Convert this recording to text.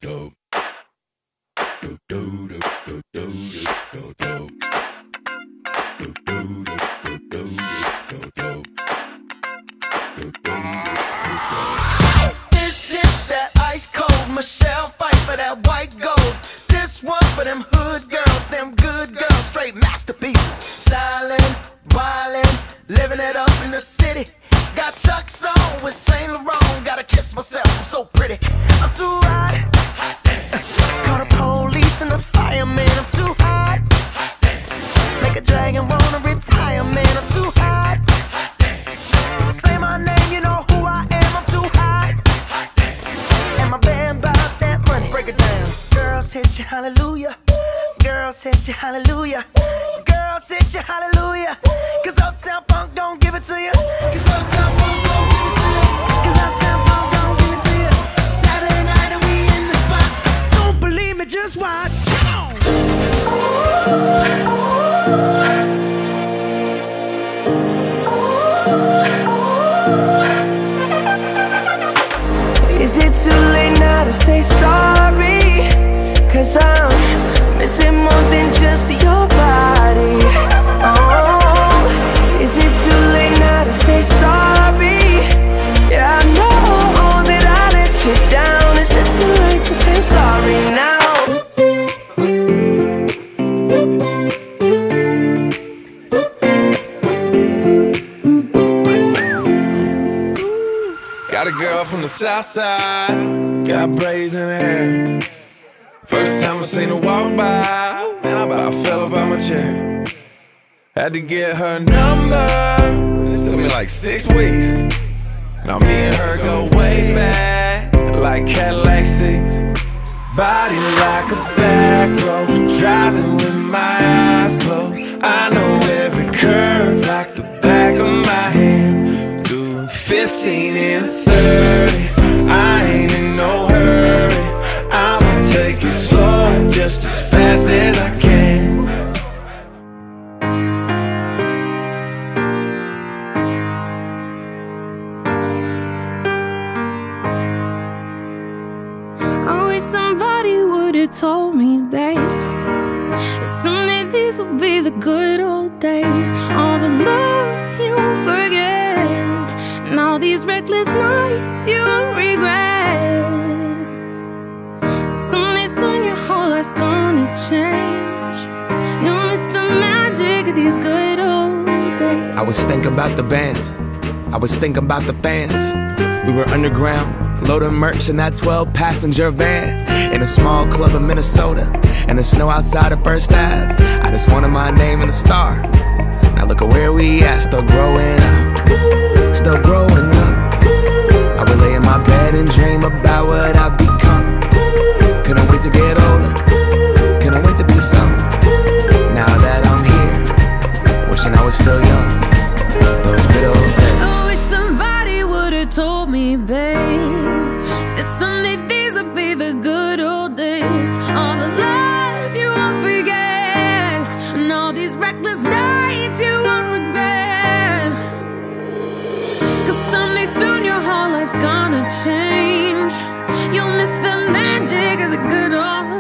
This is that ice cold Michelle fight for that white gold. This one for them hood girls, them good girls, straight masterpieces. Stylin', wildin', living it up in the city. Got Chuck's on with Saint Laurent. Gotta kiss myself, I'm so pretty. I'm too hot. Call the police and the fireman. I'm too hot. Make a dragon wanna retire, man. I'm too hot. Say my name, you know who I am. I'm too hot. And my band bout that money. Break it down. Girls hit you, hallelujah. Girls hit you, hallelujah. Girls hit you, hallelujah. Cause Uptown Funk don't give it to you. Cause Uptown Funk don't give it to you. Cause Uptown Funk don't give it to you. Saturday night and we in the spot. Don't believe me, just watch. Is it too late now to say sorry? Cause I'm missing more than just your body. Oh, is it too late now to say sorry? Yeah, I know that I let you down. Is it too late to say I'm sorry now? Got a girl from the south side, got braids in her hair. First time I seen her walk by, man, I about fell up out my chair. Had to get her number, it took me like 6 weeks. Now me and her go way back, like Cadillac seats. Body like a back road, driving with my eyes closed. I know every curve like the back of my hand. Doing 15 and 30, I ain't in no hurry. I'ma take it slow, just as fast as I can. I wish somebody would've told me, babe, that someday these will be the good old days. All the love you won't forget, and all these reckless nights you won't regret. Someday soon your whole life's gonna change. You'll miss the magic of these good old days. I was thinking about the band, I was thinking about the fans. We were underground, loading merch in that 12-passenger van, in a small club in Minnesota, and the snow outside of First Ave. I just wanted my name in the star. Now look at where we at, still growing up, still growing up. I would lay in my bed and dream about what I'd become. Couldn't wait to get older, couldn't wait to be some. Now that I'm here, wishing I was still young. Those good old days. I wish somebody would've told me, babe, that someday these would be the good old days. All the love you won't forget, and all these reckless nights you won't regret. Cause someday soon your whole life's gonna change. You'll miss the magic of the good old